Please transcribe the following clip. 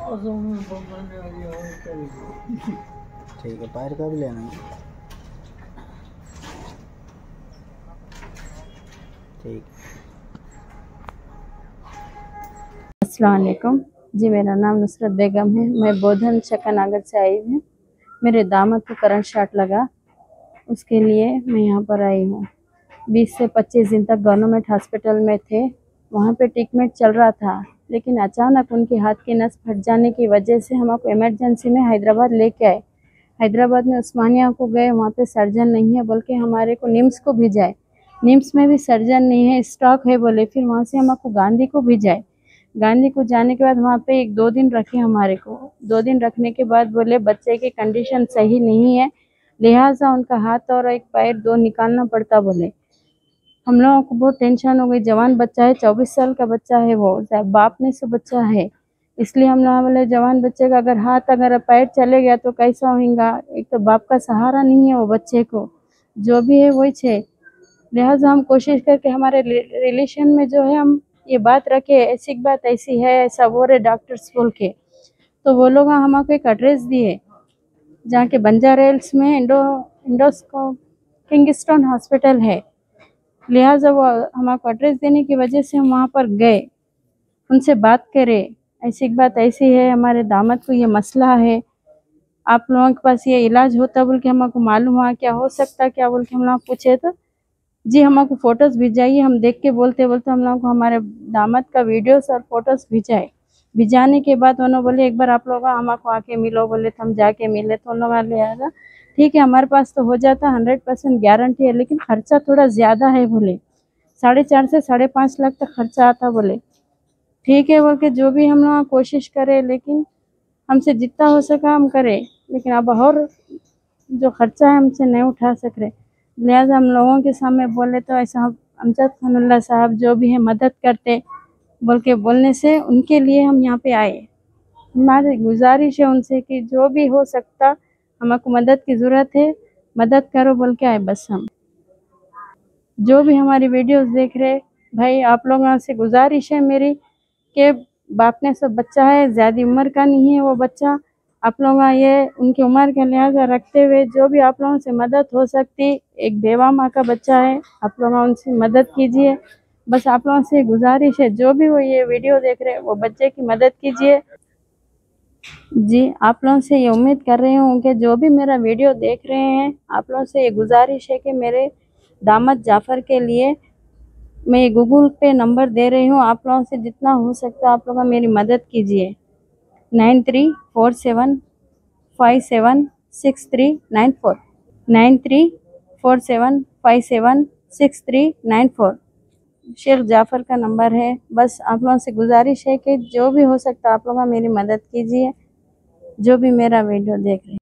ठीक है, पैर का भी लेना है। ठीक। अस्सलाम वालेकुम जी, मेरा नाम नुसरत बेगम है। मैं बोधन चक्कानागर से आई हूँ। मेरे दामाद को करंट शॉट लगा, उसके लिए मैं यहाँ पर आई हूँ। 20 से 25 दिन तक गवर्नमेंट हॉस्पिटल में थे, वहाँ पे ट्रीटमेंट चल रहा था, लेकिन अचानक उनके हाथ की नस फट जाने की वजह से हमको इमरजेंसी में हैदराबाद लेके आए। हैदराबाद में उस्मानिया को गए, वहाँ पे सर्जन नहीं है, बल्कि हमारे को निम्स को भेजाए। निम्स में भी सर्जन नहीं है, स्टॉक है बोले। फिर वहाँ से हमको गांधी को भेजाए। गांधी को जाने के बाद वहाँ पे 1-2 दिन रखे हमारे को। 2 दिन रखने के बाद बोले बच्चे की कंडीशन सही नहीं है, लिहाजा उनका हाथ और एक पैर 2 निकालना पड़ता बोले। हम लोगों को बहुत टेंशन हो गई। जवान बच्चा है, 24 साल का बच्चा है, वो बाप ने से बच्चा है, इसलिए हम लोग बोले जवान बच्चे का अगर हाथ अगर पैर चले गया तो कैसा होगा। एक तो बाप का सहारा नहीं है वो बच्चे को, जो भी है वही है। लिहाजा हम कोशिश करके हमारे रिलेशन में जो है हम ये बात रखे, ऐसी बात ऐसी है, ऐसा वो रहे डॉक्टर्स बोल के। तो वो लोग हमको एक एड्रेस दिए, जहाँ के बंजारा हिल्स में इंडोस्को किंगस्टन हॉस्पिटल है। लिहाजा वो हमको एड्रेस देने की वजह से हम वहाँ पर गए, उनसे बात करे, ऐसी बात ऐसी है, हमारे दामाद को ये मसला है, आप लोगों के पास ये इलाज होता बोल के हमको मालूम हुआ, क्या हो सकता क्या बोल के हम लोग पूछे तो जी हमको फ़ोटोज़ भिजाइए। हम देख के बोलते बोलते हम लोग को हमारे दामाद का वीडियोस और फोटोज़ भिजाए। भिजाने के बाद उन्होंने बोले एक बार आप लोग हमको आके मिलो बोले, तो हम जाके मिले तो उन लोग ले आया। ठीक है, हमारे पास तो हो जाता, 100% गारंटी है, लेकिन खर्चा थोड़ा ज़्यादा है बोले। 4.5 से 5.5 लाख तक खर्चा आता बोले। ठीक है बोल के जो भी हम लोग कोशिश करें, लेकिन हमसे जितना हो सका हम करें, लेकिन अब और जो खर्चा है हमसे नहीं उठा सक रहे। लिहाजा हम लोगों के सामने बोले तो ऐसा अमजद खानुल्लाह साहब जो भी है मदद करते बोल के बोलने से उनके लिए हम यहाँ पे आए। हमारी गुजारिश है उनसे कि जो भी हो सकता हमको मदद की ज़रूरत है, मदद करो बोल के आए। बस हम जो भी हमारी वीडियोस देख रहे भाई, आप लोगों से गुजारिश है मेरी कि बाप ने सब बच्चा है, ज़्यादा उम्र का नहीं है वो बच्चा। आप लोग ये उनकी उम्र का लिहाजा रखते हुए जो भी आप लोगों से मदद हो सकती, एक बेवा माँ का बच्चा है, आप लोग उनसे मदद कीजिए। बस आप लोगों से गुजारिश है, जो भी वो ये वीडियो देख रहे हैं वो बच्चे की मदद कीजिए। जी, आप लोगों से ये उम्मीद कर रही हूँ कि जो भी मेरा वीडियो देख रहे हैं, आप लोगों से ये गुजारिश है कि मेरे दामाद जाफ़र के लिए मैं गूगल पे नंबर दे रही हूँ, आप लोगों से जितना हो सकता है आप लोग मेरी मदद कीजिए। 9347576394 9347576394 शेख जाफ़र का नंबर है। बस आप लोगों से गुजारिश है कि जो भी हो सकता है आप लोग मेरी मदद कीजिए, जो भी मेरा वीडियो देख रहे हैं।